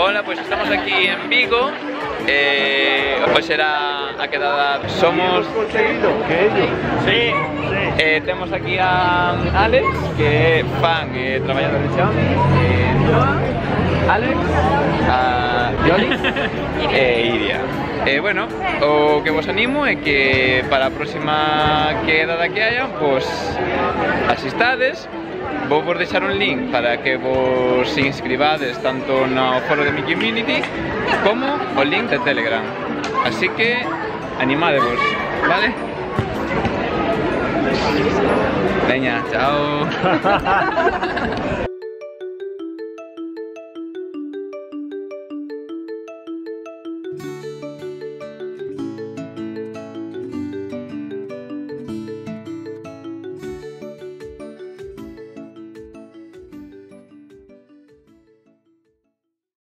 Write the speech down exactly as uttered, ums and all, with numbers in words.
Ola, pois estamos aquí en Vigo. Eh, pois era a quedada. Somos conseguido que ellos. Sí, eh, temos aquí a Alex, que é fan e eh, traballador de Xiaomi, eh, Noa, Alex, a Yoli e Iria. E eh, bueno, o que vos animo é que para a próxima quedada que haya, pois asistades. Vou vos deixar un link para que vos inscribades tanto no foro de mi community como o link de Telegram. Así que animadevos, vale? Veña, chao.